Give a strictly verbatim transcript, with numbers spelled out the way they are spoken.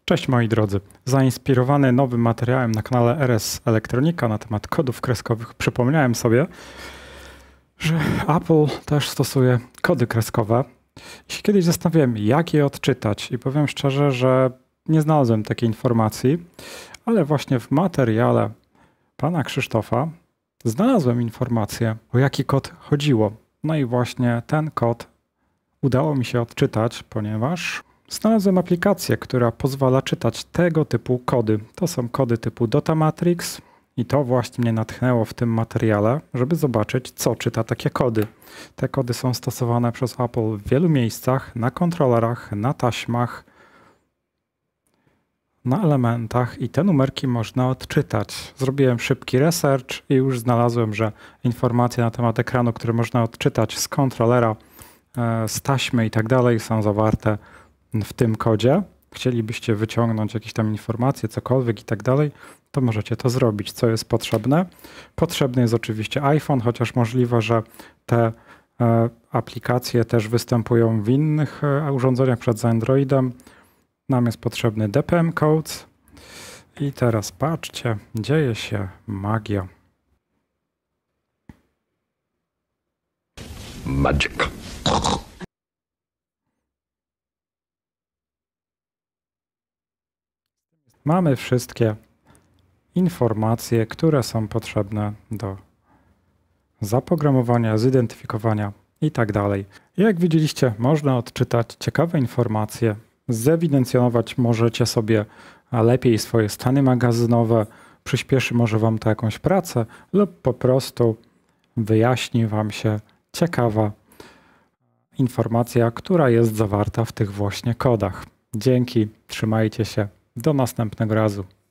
Cześć moi drodzy. Zainspirowany nowym materiałem na kanale R S Elektronika na temat kodów kreskowych przypomniałem sobie, że Apple też stosuje kody kreskowe. I się kiedyś zastanawiałem, jak je odczytać i powiem szczerze, że nie znalazłem takiej informacji, ale właśnie w materiale pana Krzysztofa znalazłem informację, o jaki kod chodziło. No i właśnie ten kod udało mi się odczytać, ponieważ znalazłem aplikację, która pozwala czytać tego typu kody. To są kody typu Dotamatrix i to właśnie mnie natchnęło w tym materiale, żeby zobaczyć, co czyta takie kody. Te kody są stosowane przez Apple w wielu miejscach, na kontrolerach, na taśmach, na elementach i te numerki można odczytać. Zrobiłem szybki research i już znalazłem, że informacje na temat ekranu, które można odczytać z kontrolera, z taśmy i tak dalej, są zawarte w tym kodzie. Chcielibyście wyciągnąć jakieś tam informacje, cokolwiek i tak dalej, to możecie to zrobić. Co jest potrzebne? Potrzebny jest oczywiście iPhone, chociaż możliwe, że te e, aplikacje też występują w innych e, urządzeniach przed Androidem. Nam jest potrzebny D P M Codes. I teraz patrzcie, dzieje się magia. Magic. Mamy wszystkie informacje, które są potrzebne do zaprogramowania, zidentyfikowania i tak dalej. Jak widzieliście, można odczytać ciekawe informacje, zewidencjonować możecie sobie lepiej swoje stany magazynowe, przyspieszy może Wam to jakąś pracę lub po prostu wyjaśni Wam się ciekawa informacja, która jest zawarta w tych właśnie kodach. Dzięki, trzymajcie się, do następnego razu.